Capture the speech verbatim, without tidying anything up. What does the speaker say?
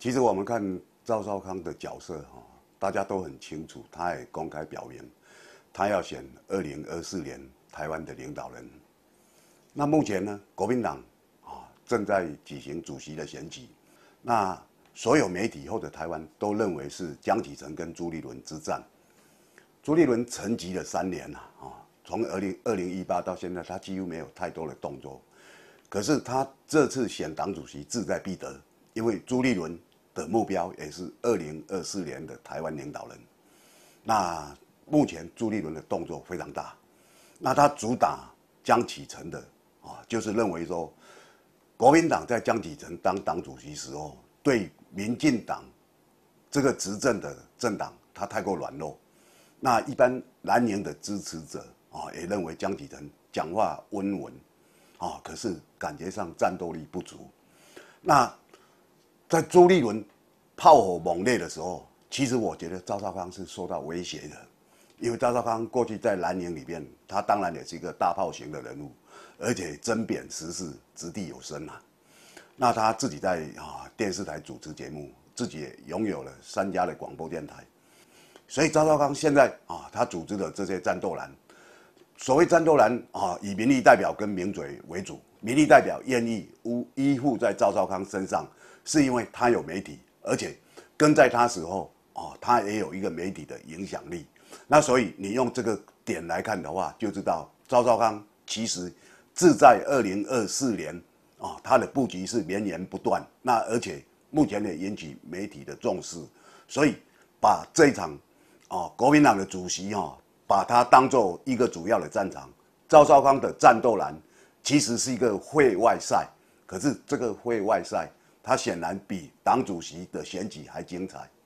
其实我们看赵少康的角色哈，大家都很清楚，他也公开表明，他要选二零二四年台湾的领导人。那目前呢，国民党啊正在举行主席的选举，那所有媒体或者台湾都认为是江启臣跟朱立伦之战。朱立伦沉寂了三年了啊，从二零二零一八到现在，他几乎没有太多的动作。可是他这次选党主席志在必得，因为朱立伦的目标也是二零二四年的台湾领导人。那目前朱立伦的动作非常大，那他主打江启臣的啊，就是认为说，国民党在江启臣当党主席时候，对民进党这个执政的政党，他太过软弱。那一般蓝营的支持者啊，也认为江启臣讲话温文，啊，可是感觉上战斗力不足。那在朱立伦炮火猛烈的时候，其实我觉得赵少康是受到威胁的，因为赵少康过去在蓝营里面，他当然也是一个大炮型的人物，而且针砭时事，掷地有声啊。那他自己在啊电视台主持节目，自己也拥有了三家的广播电台。所以赵少康现在啊，他组织的这些战斗栏，所谓战斗栏啊，以民意代表跟名嘴为主。民意代表愿意依附在赵少康身上，是因为他有媒体，而且跟在他时候啊，他也有一个媒体的影响力。那所以你用这个点来看的话，就知道赵少康其实志在二零二四年啊，他的布局是绵延不断。那而且目前也引起媒体的重视，所以把这一场。哦，国民党的主席哈、哦，把他当做一个主要的战场。赵少康的战斗栏其实是一个会外赛，可是这个会外赛，它显然比党主席的选举还精彩。